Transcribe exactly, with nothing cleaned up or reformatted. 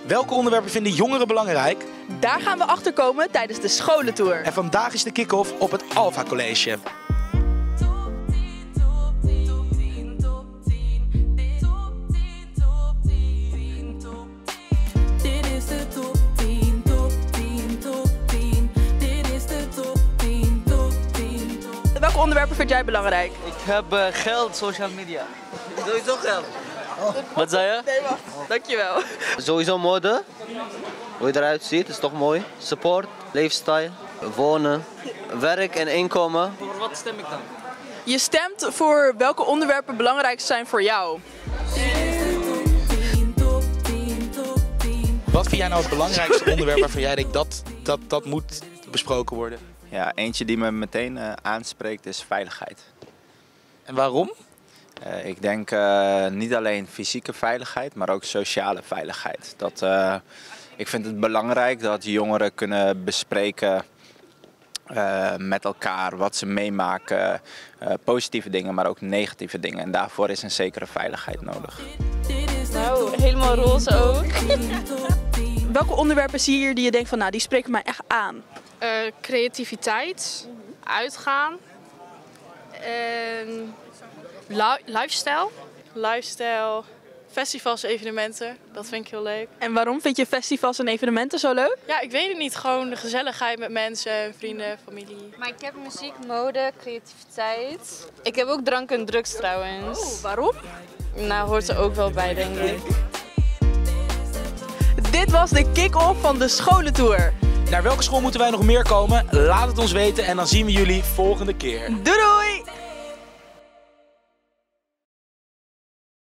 Welke onderwerpen vinden jongeren belangrijk? Daar gaan we achter komen tijdens de scholentour. En vandaag is de kick-off op het Alpha College. Welke onderwerpen vind jij belangrijk? Ik heb uh, geld, social media. Sowieso geld. Oh. Wat zei je? Nee, wacht. Dankjewel. Sowieso mode. Hoe je eruit ziet, is toch mooi. Support, lifestyle, wonen, werk en inkomen. Voor wat stem ik dan? Je stemt voor welke onderwerpen belangrijk zijn voor jou. Wat vind jij nou het belangrijkste onderwerp waarvan jij denkt dat dat, dat moet besproken worden? Ja, eentje die me meteen uh, aanspreekt is veiligheid. En waarom? Uh, ik denk uh, niet alleen fysieke veiligheid, maar ook sociale veiligheid. Dat, uh, ik vind het belangrijk dat jongeren kunnen bespreken uh, met elkaar wat ze meemaken. Uh, positieve dingen, maar ook negatieve dingen. En daarvoor is een zekere veiligheid nodig. Nou, helemaal roze ook. Welke onderwerpen zie je hier die je denkt van, nou, die spreken mij echt aan? Uh, creativiteit, uitgaan en li lifestyle. Lifestyle, festivals, evenementen, dat vind ik heel leuk. En waarom vind je festivals en evenementen zo leuk? Ja, ik weet het niet, gewoon de gezelligheid met mensen, vrienden, familie. Maar ik heb muziek, mode, creativiteit. Ik heb ook drank en drugs trouwens. Oh, waarom? Nou, hoort er ook wel bij, denk ik. Dit was de kick-off van de scholentour. Naar welke school moeten wij nog meer komen? Laat het ons weten en dan zien we jullie volgende keer. Doei doei!